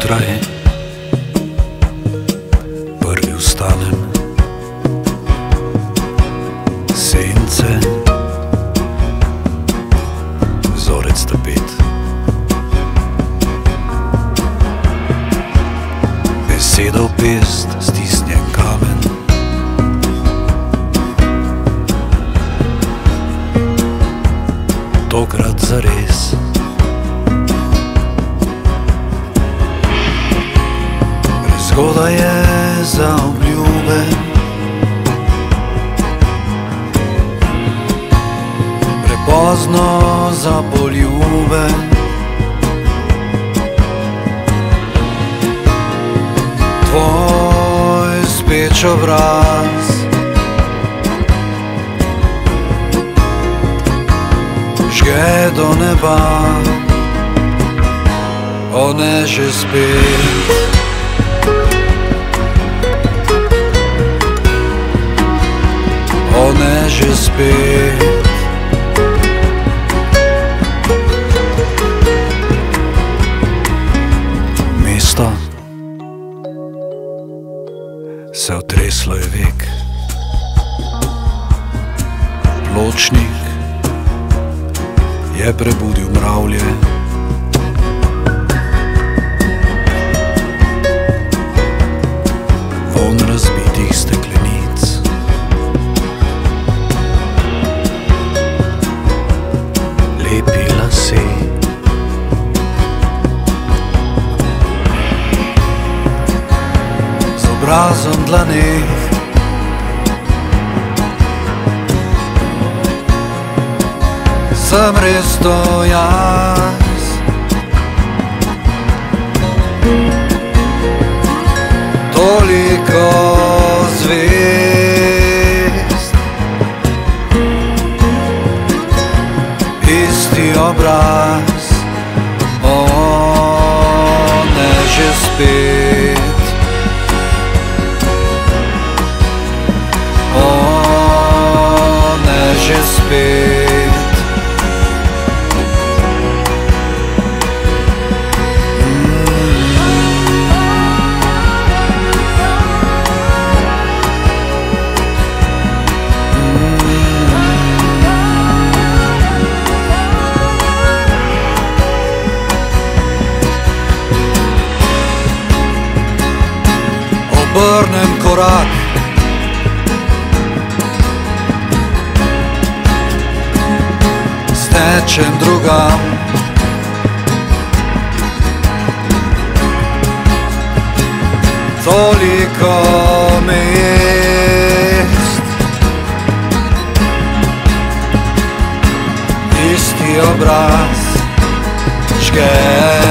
zjutraj prvi vstanem, sence, vzorec tapet, beseda v pest, stisnjen kamen, tokrat zares. Prezgodaj je za obljube, prepozno za poljube, tvoj speč obraz žge do neba, one že spet. One že spet. Mesto se otreslo je vek, pločnik je prebudil mravlje, vonj razbitih steklenic, lepi lase, z obrazom dlaneh, sem res to jaz. Toliko zvezd, isti obraz, one že spet, one že spet. Obrnem korak, stečem drugam, toliko mest, isti obraz žge